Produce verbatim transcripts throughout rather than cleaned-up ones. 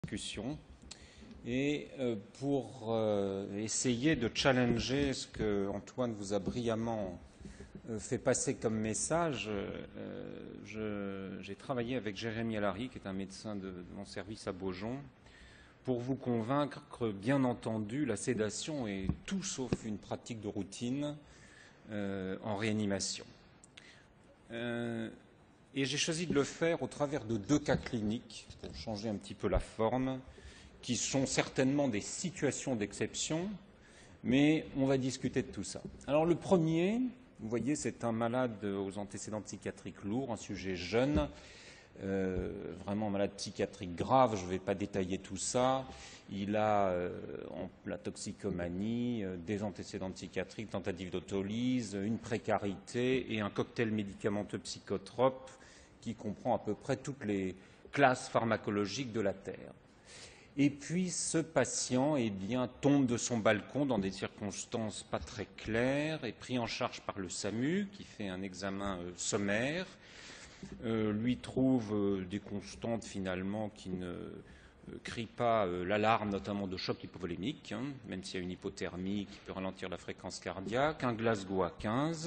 discussion et euh, pour euh, essayer de challenger ce que Antoine vous a brillamment euh, fait passer comme message, euh, j'ai travaillé avec Jérémy Allary, qui est un médecin de, de mon service à Beaujon, pour vous convaincre que, bien entendu, la sédation est tout sauf une pratique de routine euh, en réanimation. Euh, et j'ai choisi de le faire au travers de deux cas cliniques, pour changer un petit peu la forme, qui sont certainement des situations d'exception, mais on va discuter de tout ça. Alors le premier, vous voyez, c'est un malade aux antécédents psychiatriques lourds, un sujet jeune, euh, vraiment malade psychiatrique grave, je ne vais pas détailler tout ça. Il a euh, en, la toxicomanie, euh, des antécédents psychiatriques, tentative d'autolyse, une précarité et un cocktail médicamenteux psychotrope qui comprend à peu près toutes les classes pharmacologiques de la Terre. Et puis ce patient eh bien, tombe de son balcon dans des circonstances pas très claires, est pris en charge par le SAMU qui fait un examen euh, sommaire, euh, lui trouve euh, des constantes finalement qui ne euh, crient pas euh, l'alarme, notamment de choc hypovolémique, hein, même s'il y a une hypothermie qui peut ralentir la fréquence cardiaque, un Glasgow à quinze,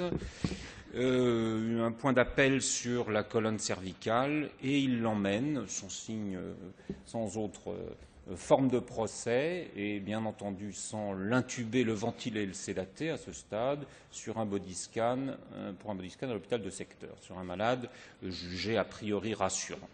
euh, un point d'appel sur la colonne cervicale et il l'emmène, son signe euh, sans autre euh, forme de procès et bien entendu sans l'intuber, le ventiler et le sédater à ce stade sur un body scan, euh, pour un body scan à l'hôpital de secteur, sur un malade euh, jugé a priori rassurant.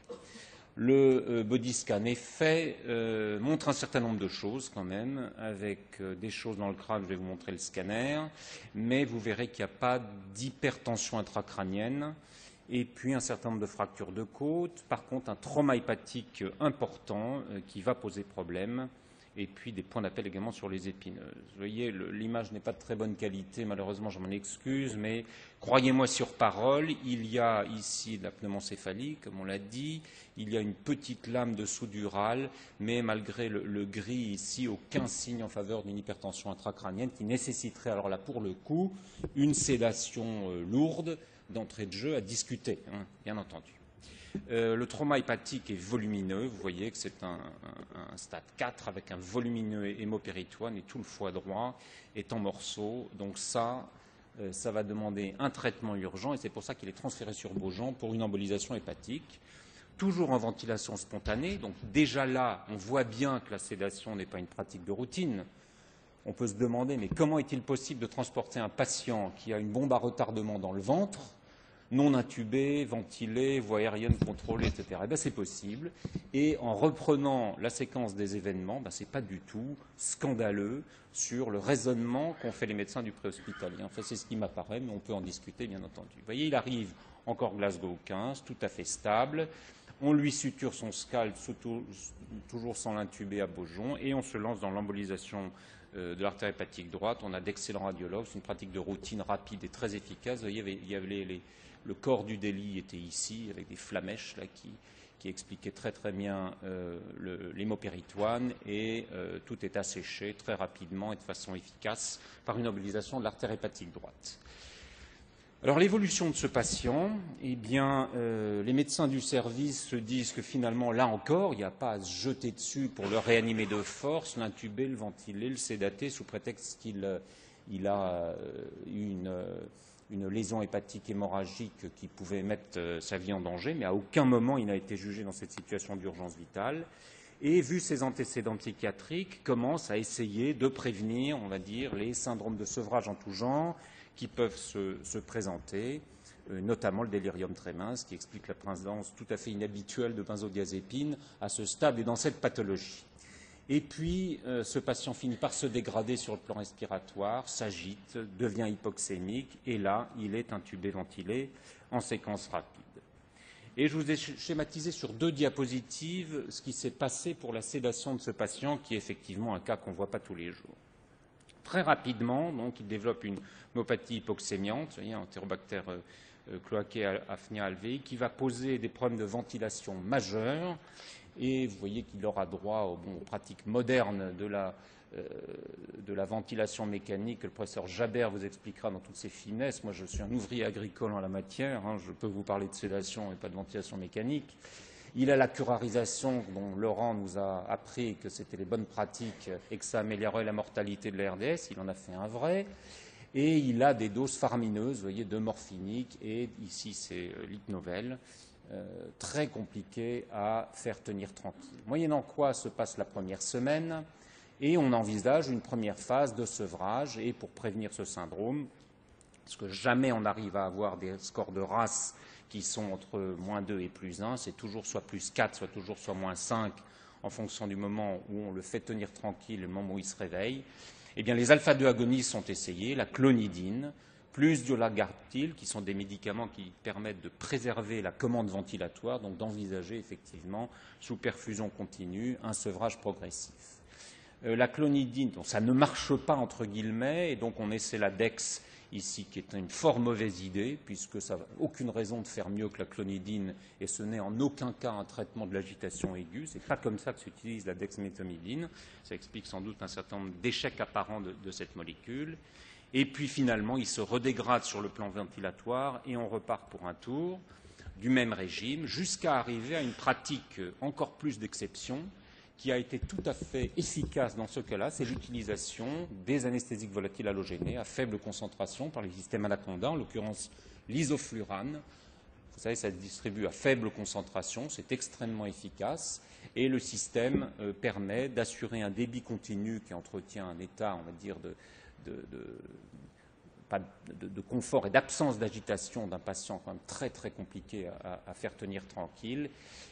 Le euh, body scan est fait, euh, montre un certain nombre de choses quand même, avec euh, des choses dans le crâne, je vais vous montrer le scanner, mais vous verrez qu'il n'y a pas d'hypertension intracrânienne, et puis un certain nombre de fractures de côte, par contre un trauma hépatique important euh, qui va poser problème, et puis des points d'appel également sur les épineuses. Vous voyez, l'image n'est pas de très bonne qualité, malheureusement je m'en excuse, mais croyez-moi sur parole, il y a ici de la pneumoncéphalie, comme on l'a dit, il y a une petite lame de soudurale, mais malgré le, le gris ici, aucun signe en faveur d'une hypertension intracrânienne qui nécessiterait alors là pour le coup une sédation euh, lourde d'entrée de jeu à discuter, hein, bien entendu. Euh, le trauma hépatique est volumineux, vous voyez que c'est un, un, un stade quatre avec un volumineux hémopéritoine et tout le foie droit est en morceaux. Donc ça, euh, ça va demander un traitement urgent et c'est pour ça qu'il est transféré sur Beaujon pour une embolisation hépatique. Toujours en ventilation spontanée, donc déjà là, on voit bien que la sédation n'est pas une pratique de routine. On peut se demander, mais comment est-il possible de transporter un patient qui a une bombe à retardement dans le ventre, non intubé, ventilé, voie aérienne contrôlée, et cetera. Eh bien, c'est possible. Et en reprenant la séquence des événements, ben, ce n'est pas du tout scandaleux sur le raisonnement qu'ont fait les médecins du préhospitalier. Enfin, c'est ce qui m'apparaît, mais on peut en discuter, bien entendu. Vous voyez, il arrive encore Glasgow quinze, tout à fait stable. On lui suture son scalp, toujours sans l'intuber à Beaujon, et on se lance dans l'embolisation de l'artère hépatique droite. On a d'excellents radiologues. C'est une pratique de routine rapide et très efficace. Vous voyez, il y avait les, les Le corps du délit était ici, avec des flamèches là, qui, qui expliquaient très très bien euh, l'hémopéritoine et euh, tout est asséché très rapidement et de façon efficace par une embolisation de l'artère hépatique droite. Alors l'évolution de ce patient, eh bien, euh, les médecins du service se disent que finalement, là encore, il n'y a pas à se jeter dessus pour le réanimer de force, l'intuber, le ventiler, le sédater, sous prétexte qu'il euh, il a eu une... Euh, une lésion hépatique hémorragique qui pouvait mettre euh, sa vie en danger, mais à aucun moment il n'a été jugé dans cette situation d'urgence vitale. Et vu ses antécédents psychiatriques, commence à essayer de prévenir, on va dire, les syndromes de sevrage en tout genre qui peuvent se, se présenter, euh, notamment le délirium tremens, qui explique la présence tout à fait inhabituelle de benzodiazépine à ce stade et dans cette pathologie. Et puis, euh, ce patient finit par se dégrader sur le plan respiratoire, s'agite, devient hypoxémique, et là, il est intubé, ventilé en séquence rapide. Et je vous ai schématisé sur deux diapositives ce qui s'est passé pour la sédation de ce patient, qui est effectivement un cas qu'on ne voit pas tous les jours. Très rapidement, donc, il développe une myopathie hypoxémiante, vous voyez, un entérobactère euh, cloaqué Hafnia alvéi, qui va poser des problèmes de ventilation majeurs. Et vous voyez qu'il aura droit aux, bon, aux pratiques modernes de la, euh, de la ventilation mécanique que le professeur Jabert vous expliquera dans toutes ses finesses. Moi, je suis un ouvrier agricole en la matière, hein, je peux vous parler de sédation et pas de ventilation mécanique. Il a la curarisation dont Laurent nous a appris que c'était les bonnes pratiques et que ça améliorait la mortalité de la R D S. Il en a fait un vrai. Et il a des doses faramineuses, vous voyez, de morphinique, et ici c'est l'Itnovel, euh, très compliqué à faire tenir tranquille. Moyennant quoi se passe la première semaine, et on envisage une première phase de sevrage, et pour prévenir ce syndrome, parce que jamais on arrive à avoir des scores de race qui sont entre moins deux et plus un, c'est toujours soit plus quatre, soit toujours soit moins cinq, en fonction du moment où on le fait tenir tranquille, le moment où il se réveille. Eh bien, les alpha deux agonistes sont essayés, la clonidine, plus du lagartil, qui sont des médicaments qui permettent de préserver la commande ventilatoire, donc d'envisager effectivement, sous perfusion continue, un sevrage progressif. Euh, la clonidine, donc, ça ne marche pas entre guillemets, et donc on essaie la Dex ici, qui est une fort mauvaise idée, puisque ça n'a aucune raison de faire mieux que la clonidine, et ce n'est en aucun cas un traitement de l'agitation aiguë. Ce n'est pas comme ça que s'utilise la dexméthomyline. Ça explique sans doute un certain nombre d'échecs apparents de, de cette molécule. Et puis finalement, il se redégrade sur le plan ventilatoire, et on repart pour un tour du même régime, jusqu'à arriver à une pratique encore plus d'exception, qui a été tout à fait efficace dans ce cas-là, c'est l'utilisation des anesthésiques volatiles halogénés à faible concentration par les systèmes Anaconda, en l'occurrence l'isoflurane. Vous savez, ça se distribue à faible concentration, c'est extrêmement efficace, et le système euh, permet d'assurer un débit continu qui entretient un état, on va dire, de, de, de, pas de, de confort et d'absence d'agitation d'un patient quand même très très compliqué à, à faire tenir tranquille,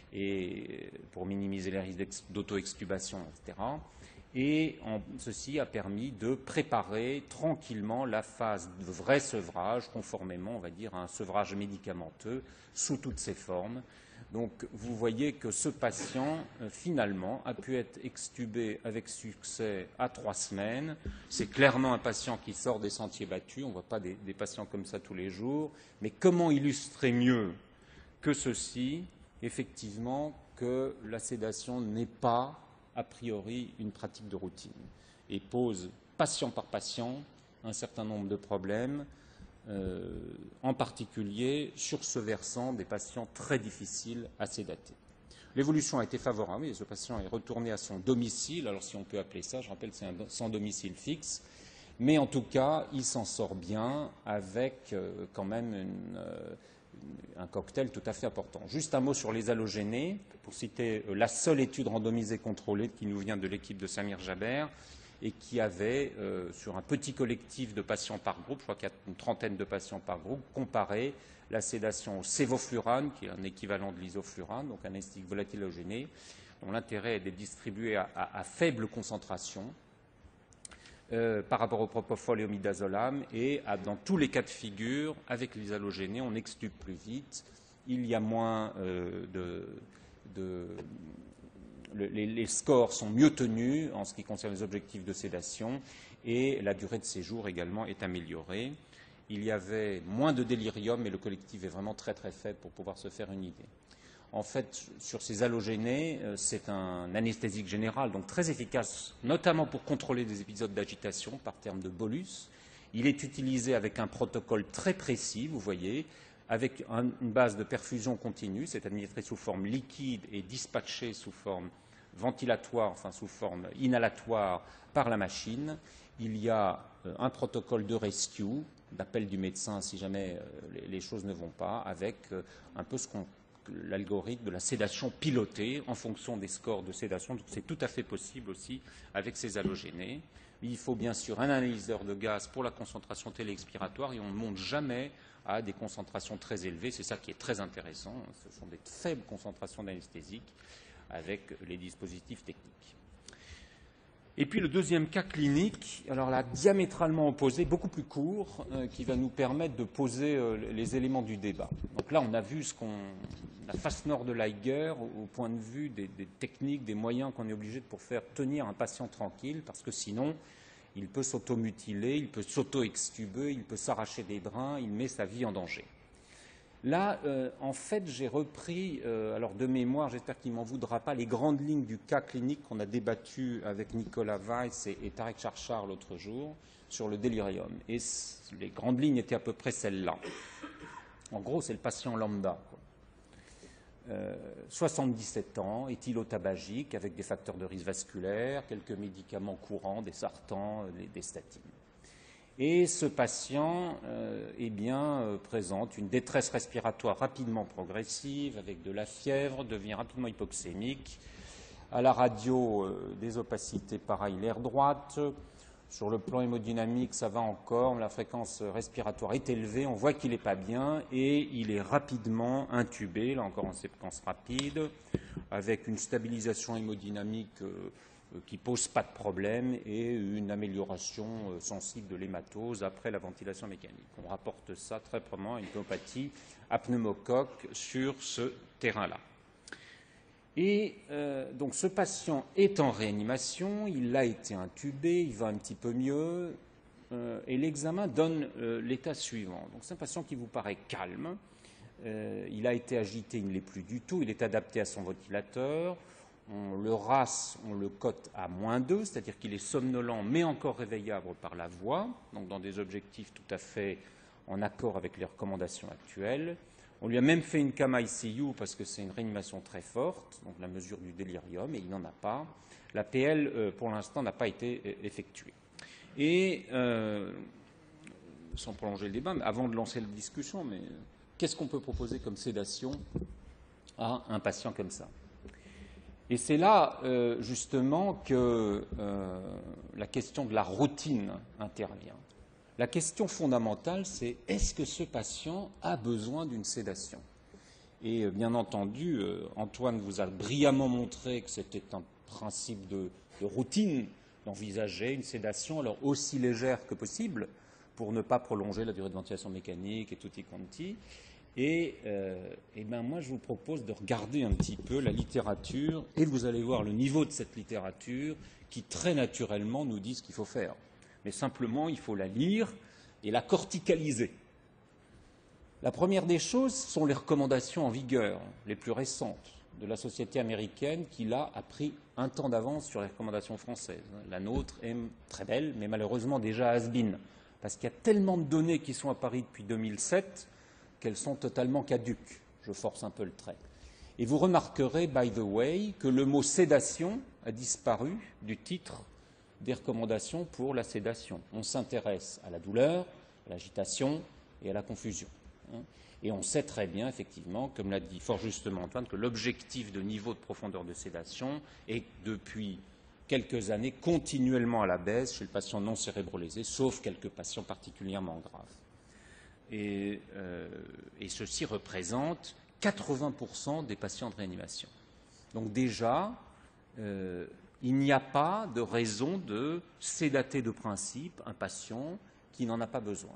et pour minimiser les risques d'auto-extubation, et cetera. Et en, ceci a permis de préparer tranquillement la phase de vrai sevrage, conformément, on va dire, à un sevrage médicamenteux sous toutes ses formes. Donc, vous voyez que ce patient, euh, finalement, a pu être extubé avec succès à trois semaines. C'est clairement un patient qui sort des sentiers battus. On ne voit pas des, des patients comme ça tous les jours. Mais comment illustrer mieux que ceci, effectivement, que la sédation n'est pas, a priori, une pratique de routine et pose, patient par patient, un certain nombre de problèmes, euh, en particulier sur ce versant des patients très difficiles à sédater. L'évolution a été favorable et ce patient est retourné à son domicile, alors si on peut appeler ça, je rappelle, c'est un sans domicile fixe, mais en tout cas, il s'en sort bien avec euh, quand même une, euh, un cocktail tout à fait important. Juste un mot sur les halogénés, pour citer euh, la seule étude randomisée contrôlée qui nous vient de l'équipe de Samir Jaber et qui avait, euh, sur un petit collectif de patients par groupe, je crois qu'il y a une trentaine de patients par groupe, comparé la sédation au sévoflurane, qui est un équivalent de l'isoflurane, donc un anesthésique volatile halogéné, dont l'intérêt est d'être distribué à, à, à faible concentration, Euh, par rapport au propofol et au midazolam, et à, dans tous les cas de figure, avec les halogénés, on extube plus vite, il y a moins euh, de... de le, les, les scores sont mieux tenus en ce qui concerne les objectifs de sédation, et la durée de séjour également est améliorée. Il y avait moins de délirium, mais le collectif est vraiment très très faible pour pouvoir se faire une idée. En fait, sur ces halogénés, c'est un anesthésique général, donc très efficace, notamment pour contrôler des épisodes d'agitation par terme de bolus. Il est utilisé avec un protocole très précis, vous voyez, avec un, une base de perfusion continue, c'est administré sous forme liquide et dispatché sous forme ventilatoire, enfin sous forme inhalatoire par la machine. Il y a euh, un protocole de rescue, d'appel du médecin si jamais euh, les, les choses ne vont pas, avec euh, un peu ce qu'on l'algorithme de la sédation pilotée en fonction des scores de sédation. Donc c'est tout à fait possible aussi avec ces halogénés. Il faut bien sûr un analyseur de gaz pour la concentration téléexpiratoire et on ne monte jamais à des concentrations très élevées. C'est ça qui est très intéressant. Ce sont des faibles concentrations d'anesthésiques avec les dispositifs techniques. Et puis le deuxième cas clinique, alors là, diamétralement opposé, beaucoup plus court, euh, qui va nous permettre de poser euh, les éléments du débat. Donc là, on a vu ce qu'on, la face nord de l'Eiger au, au point de vue des, des techniques, des moyens qu'on est obligé de pour faire tenir un patient tranquille, parce que sinon, il peut s'automutiler, il peut s'auto-extuber, il peut s'arracher des brins, il met sa vie en danger. Là, euh, en fait, j'ai repris, euh, alors de mémoire, j'espère qu'il ne m'en voudra pas, les grandes lignes du cas clinique qu'on a débattu avec Nicolas Weiss et, et Tarek Charchar l'autre jour sur le délirium. Et les grandes lignes étaient à peu près celles-là. En gros, c'est le patient lambda, quoi. euh, soixante-dix-sept ans, éthylotabagique, avec des facteurs de risque vasculaire, quelques médicaments courants, des sartans, des, des statines. Et ce patient euh, eh bien, euh, présente une détresse respiratoire rapidement progressive, avec de la fièvre, devient rapidement hypoxémique. À la radio, euh, des opacités pareilles, l'air droite. Sur le plan hémodynamique, ça va encore, la fréquence respiratoire est élevée, on voit qu'il n'est pas bien et il est rapidement intubé, là encore en séquence rapide, avec une stabilisation hémodynamique euh, qui ne pose pas de problème et une amélioration euh, sensible de l'hématose après la ventilation mécanique. On rapporte ça très probablement à une pneumopathie à pneumocoque sur ce terrain-là. Et euh, donc ce patient est en réanimation, il a été intubé, il va un petit peu mieux, euh, et l'examen donne euh, l'état suivant. Donc c'est un patient qui vous paraît calme, euh, il a été agité, il ne l'est plus du tout, il est adapté à son ventilateur, on le race, on le cote à moins deux, c'est-à-dire qu'il est somnolent mais encore réveillable par la voix, donc dans des objectifs tout à fait en accord avec les recommandations actuelles. On lui a même fait une cama I C U parce que c'est une réanimation très forte, donc la mesure du délirium, et il n'en a pas. La P L, euh, pour l'instant, n'a pas été euh, effectuée. Et, euh, sans prolonger le débat, mais avant de lancer la discussion, mais euh, qu'est-ce qu'on peut proposer comme sédation à un patient comme ça? Et c'est là, euh, justement, que euh, la question de la routine intervient. La question fondamentale, c'est est-ce que ce patient a besoin d'une sédation? Et euh, bien entendu, euh, Antoine vous a brillamment montré que c'était un principe de, de routine d'envisager une sédation alors aussi légère que possible pour ne pas prolonger la durée de ventilation mécanique et tutti quanti. Et, euh, et ben moi, je vous propose de regarder un petit peu la littérature et vous allez voir le niveau de cette littérature qui très naturellement nous dit ce qu'il faut faire. Mais simplement, il faut la lire et la corticaliser. La première des choses sont les recommandations en vigueur, les plus récentes, de la société américaine qui, là, a pris un temps d'avance sur les recommandations françaises. La nôtre est très belle, mais malheureusement déjà has-been, parce qu'il y a tellement de données qui sont apparues depuis deux mille sept qu'elles sont totalement caduques. Je force un peu le trait. Et vous remarquerez, by the way, que le mot sédation a disparu du titre des recommandations pour la sédation. On s'intéresse à la douleur, à l'agitation et à la confusion. Et on sait très bien, effectivement, comme l'a dit fort justement Antoine, que l'objectif de niveau de profondeur de sédation est depuis quelques années continuellement à la baisse chez le patient non cérébrolésé, sauf quelques patients particulièrement graves. Et, euh, et ceci représente quatre-vingts pour cent des patients de réanimation. Donc déjà, euh, il n'y a pas de raison de sédater de principe un patient qui n'en a pas besoin.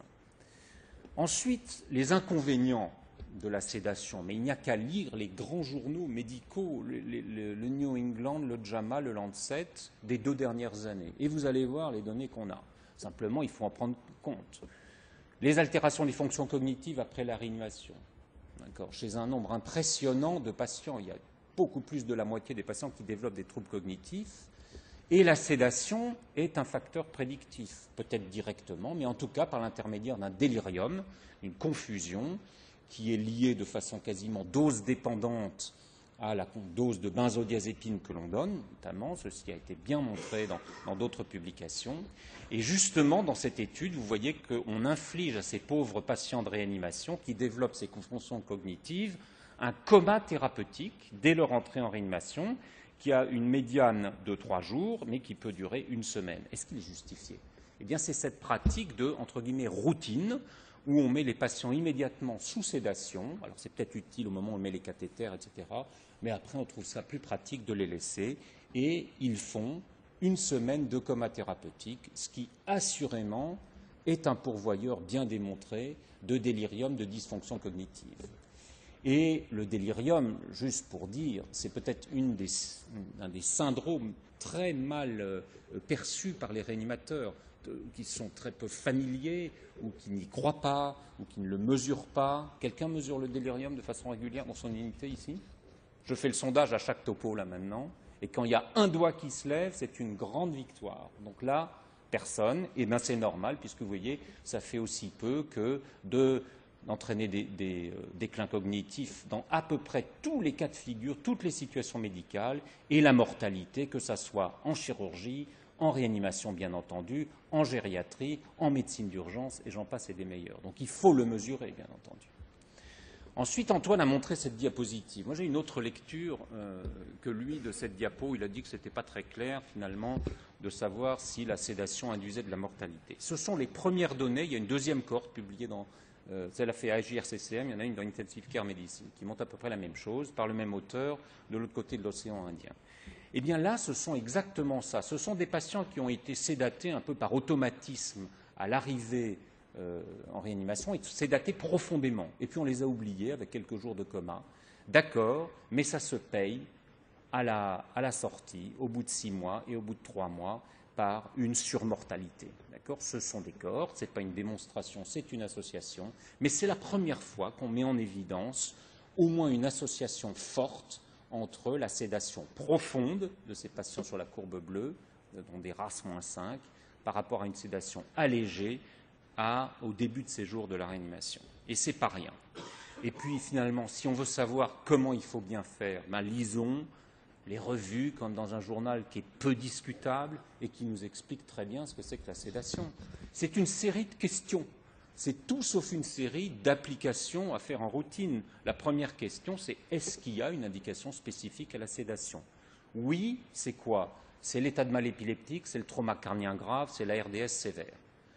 Ensuite, les inconvénients de la sédation, mais il n'y a qu'à lire les grands journaux médicaux, le, le, le New England, le JAMA, le Lancet, des deux dernières années. Et vous allez voir les données qu'on a. Simplement, il faut en prendre compte. Les altérations des fonctions cognitives après la réanimation. Chez un nombre impressionnant de patients, il y a beaucoup plus de la moitié des patients qui développent des troubles cognitifs. Et la sédation est un facteur prédictif, peut-être directement, mais en tout cas par l'intermédiaire d'un délirium, une confusion qui est liée de façon quasiment dose dépendante à la dose de benzodiazépine que l'on donne, notamment, ceci a été bien montré dans d'autres publications. Et justement, dans cette étude, vous voyez qu'on inflige à ces pauvres patients de réanimation qui développent ces confusions cognitives un coma thérapeutique dès leur entrée en réanimation, qui a une médiane de trois jours, mais qui peut durer une semaine. Est-ce qu'il est justifié? Eh bien, c'est cette pratique de, entre guillemets, routine, où on met les patients immédiatement sous sédation. Alors, c'est peut-être utile au moment où on met les cathéters, et cetera. Mais après, on trouve ça plus pratique de les laisser. Et ils font une semaine de coma thérapeutique, ce qui, assurément, est un pourvoyeur bien démontré de délirium, de dysfonction cognitive. Et le délirium, juste pour dire, c'est peut-être une des, un des syndromes très mal euh, perçus par les réanimateurs, de, qui sont très peu familiers, ou qui n'y croient pas, ou qui ne le mesurent pas. Quelqu'un mesure le délirium de façon régulière dans son unité ici? Je fais le sondage à chaque topo là maintenant, et quand il y a un doigt qui se lève, c'est une grande victoire. Donc là, personne, et bien c'est normal, puisque vous voyez, ça fait aussi peu que de d'entraîner des, des euh, déclins cognitifs dans à peu près tous les cas de figure, toutes les situations médicales, et la mortalité, que ce soit en chirurgie, en réanimation bien entendu, en gériatrie, en médecine d'urgence, et j'en passe et des meilleurs. Donc il faut le mesurer, bien entendu. Ensuite, Antoine a montré cette diapositive. Moi, j'ai une autre lecture euh, que lui de cette diapo. Il a dit que ce n'était pas très clair, finalement, de savoir si la sédation induisait de la mortalité. Ce sont les premières données. Il y a une deuxième cohorte publiée dans... Euh, celle a fait à J R C C M, il y en a une dans Intensive Care Medicine, qui montre à peu près la même chose, par le même auteur, de l'autre côté de l'océan Indien. Eh bien là, ce sont exactement ça. Ce sont des patients qui ont été sédatés un peu par automatisme à l'arrivée Euh, en réanimation, et sédatés profondément. Et puis on les a oubliés avec quelques jours de coma. D'accord, mais ça se paye à la, à la sortie, au bout de six mois et au bout de trois mois, par une surmortalité. D'accord ? Ce sont des cohortes, ce n'est pas une démonstration, c'est une association, mais c'est la première fois qu'on met en évidence au moins une association forte entre la sédation profonde de ces patients sur la courbe bleue, dont des R A S moins cinq, par rapport à une sédation allégée À, au début de ces jours de la réanimation. Et ce n'est pas rien. Et puis, finalement, si on veut savoir comment il faut bien faire, ben, lisons les revues, comme dans un journal qui est peu discutable et qui nous explique très bien ce que c'est que la sédation. C'est une série de questions. C'est tout sauf une série d'applications à faire en routine. La première question, c'est est-ce qu'il y a une indication spécifique à la sédation? Oui, c'est quoi? C'est l'état de mal épileptique, c'est le trauma carnien grave, c'est la R D S sévère.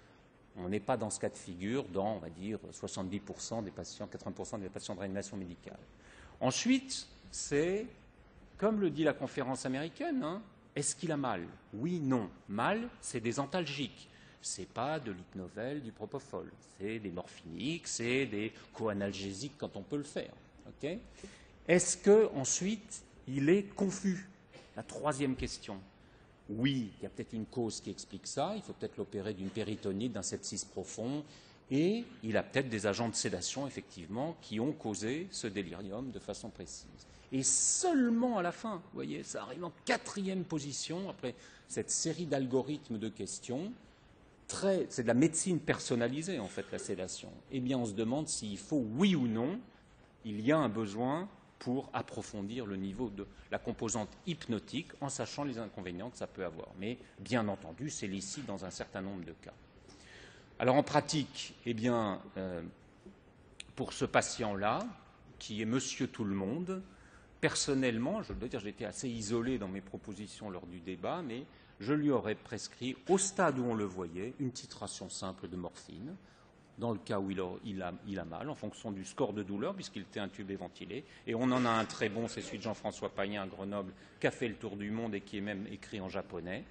On n'est pas dans ce cas de figure dans, on va dire, soixante-dix pour cent des patients, quatre-vingts pour cent des patients de réanimation médicale. Ensuite, c'est, comme le dit la conférence américaine, hein, est-ce qu'il a mal? Oui, non. Mal, c'est des antalgiques. Ce n'est pas de l'hypnovel, du propofol. C'est des morphiniques, c'est des coanalgésiques quand on peut le faire. Okay? Est-ce qu'ensuite, il est confus? La troisième question. Oui, il y a peut-être une cause qui explique ça, il faut peut-être l'opérer d'une péritonite, d'un sepsis profond, et il a peut-être des agents de sédation, effectivement, qui ont causé ce délirium de façon précise. Et seulement à la fin, vous voyez, ça arrive en quatrième position, après cette série d'algorithmes de questions, très, c'est de la médecine personnalisée, en fait, la sédation. Eh bien, on se demande s'il faut, oui ou non, il y a un besoin pour approfondir le niveau de la composante hypnotique en sachant les inconvénients que ça peut avoir. Mais bien entendu, c'est licite dans un certain nombre de cas. Alors en pratique, eh bien, euh, pour ce patient-là, qui est monsieur tout le monde, personnellement, je dois dire, j'étais assez isolé dans mes propositions lors du débat, mais je lui aurais prescrit, au stade où on le voyait, une titration simple de morphine, dans le cas où il a, il, a, il a mal, en fonction du score de douleur, puisqu'il était intubé ventilé. Et on en a un très bon, c'est celui de Jean-François Payen à Grenoble, qui a fait le tour du monde et qui est même écrit en japonais.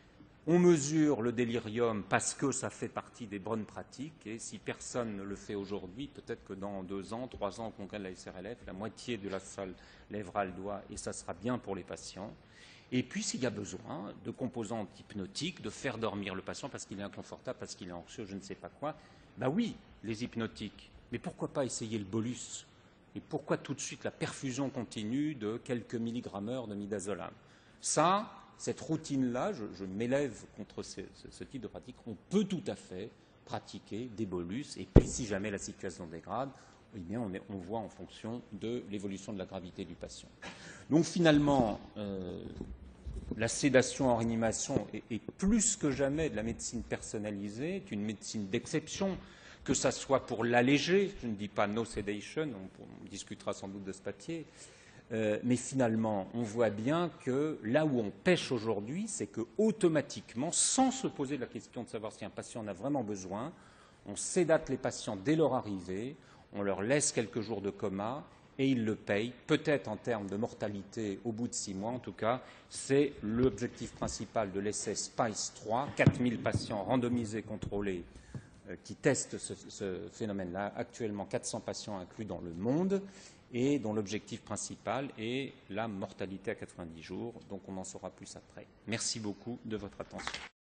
On mesure le délirium parce que ça fait partie des bonnes pratiques, et si personne ne le fait aujourd'hui, peut-être que dans deux ans, trois ans, au congrès de la S R L F, la moitié de la salle lèvera le doigt, et ça sera bien pour les patients. Et puis, s'il y a besoin de composantes hypnotiques, de faire dormir le patient parce qu'il est inconfortable, parce qu'il est anxieux, je ne sais pas quoi, ben oui, les hypnotiques, mais pourquoi pas essayer le bolus? Et pourquoi tout de suite la perfusion continue de quelques milligrammeurs de midazolam? Ça, cette routine-là, je, je m'élève contre ce, ce, ce type de pratique. On peut tout à fait pratiquer des bolus, et puis si jamais la situation dégrade, eh bien on, est, on voit en fonction de l'évolution de la gravité du patient. Donc finalement, euh, la sédation en réanimation est, est plus que jamais de la médecine personnalisée, est une médecine d'exception, que ce soit pour l'alléger, je ne dis pas no sedation, on, on discutera sans doute de ce papier, euh, mais finalement, on voit bien que là où on pêche aujourd'hui, c'est que automatiquement, sans se poser la question de savoir si un patient en a vraiment besoin, on sédate les patients dès leur arrivée, on leur laisse quelques jours de coma, et ils le payent, peut-être en termes de mortalité au bout de six mois. En tout cas, c'est l'objectif principal de l'essai SPICE trois, quatre mille patients randomisés, contrôlés, euh, qui testent ce, ce phénomène-là. Actuellement, quatre cents patients inclus dans le monde, et dont l'objectif principal est la mortalité à quatre-vingt-dix jours. Donc on en saura plus après. Merci beaucoup de votre attention.